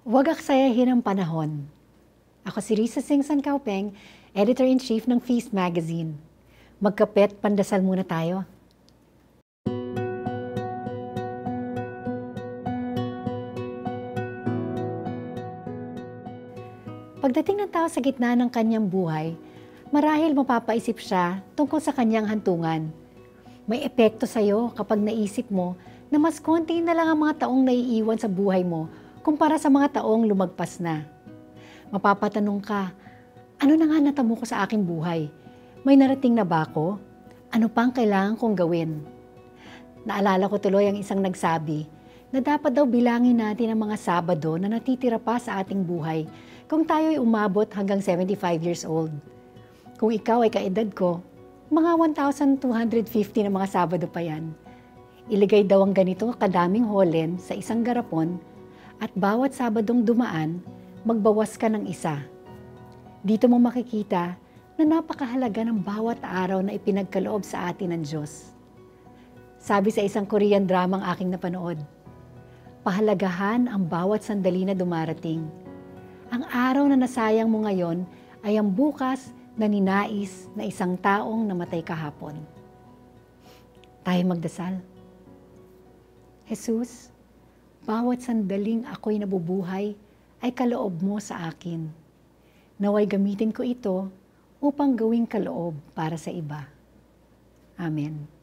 Huwag aksayahin ang panahon. Ako si Risa Singh Sancaupeng, Editor-in-Chief ng Feast Magazine. Magkapet, pandasal muna tayo. Pagdating ng tao sa gitna ng kanyang buhay, marahil mapapaisip siya tungkol sa kanyang hantungan. May epekto sa'yo kapag naisip mo na mas konti na lang ang mga taong naiiwan sa buhay mo kumpara sa mga taong lumagpas na. Mapapatanong ka, ano na nga natamo ko sa aking buhay? May narating na ba ako? Ano pang kailangan kong gawin? Naalala ko tuloy ang isang nagsabi na dapat daw bilangin natin ang mga Sabado na natitira pa sa ating buhay kung tayo'y umabot hanggang 75 years old. Kung ikaw ay kaedad ko, mga 1,250 na mga Sabado pa yan. Iligay daw ang ganito kadaming holen sa isang garapon at bawat Sabadong dumaan, magbawas ka ng isa. Dito mo makikita na napakahalaga ng bawat araw na ipinagkaloob sa atin ng Diyos. Sabi sa isang Korean dramang aking napanood, pahalagahan ang bawat sandali na dumarating. Ang araw na nasayang mo ngayon ay ang bukas na ninais na isang taong namatay kahapon. Tayo magdasal. Jesus, bawat sandaling ako'y nabubuhay ay kaloob mo sa akin. Naway gamitin ko ito upang gawing kaloob para sa iba. Amen.